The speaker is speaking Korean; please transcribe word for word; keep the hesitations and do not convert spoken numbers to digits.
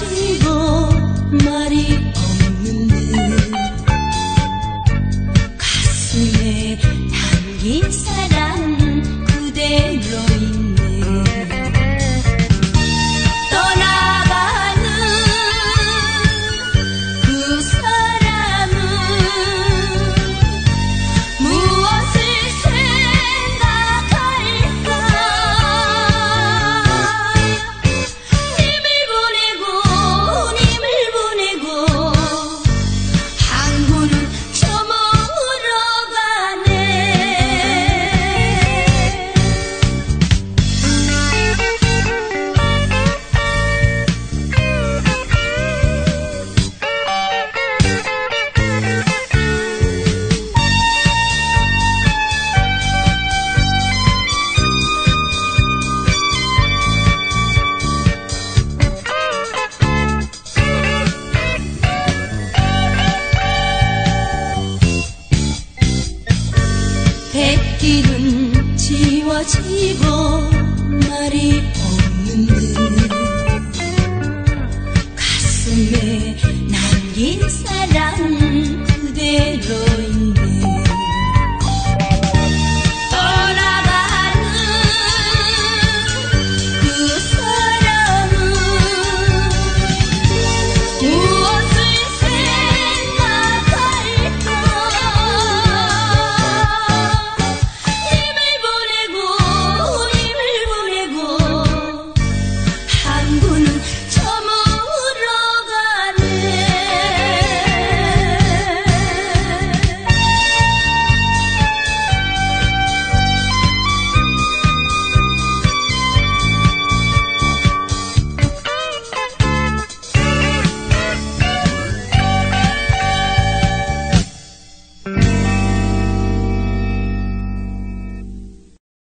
지워지고 말이 없는 듯 가슴에 담긴 사랑 그대로 있네. 떠나가는 그 사람은 무엇을 생각할까. 님을 보내고 님을 보내고 항구는 저물어가네. 백길은 지워지고 말이 없는 듯 가슴에 남긴 사랑